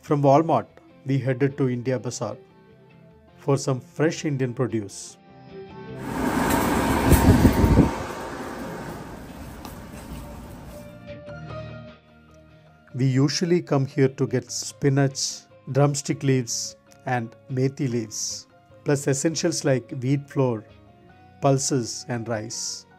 From Walmart, we headed to India Bazaar for some fresh Indian produce. We usually come here to get spinach, drumstick leaves, and methi leaves, plus essentials like wheat flour, pulses, and rice.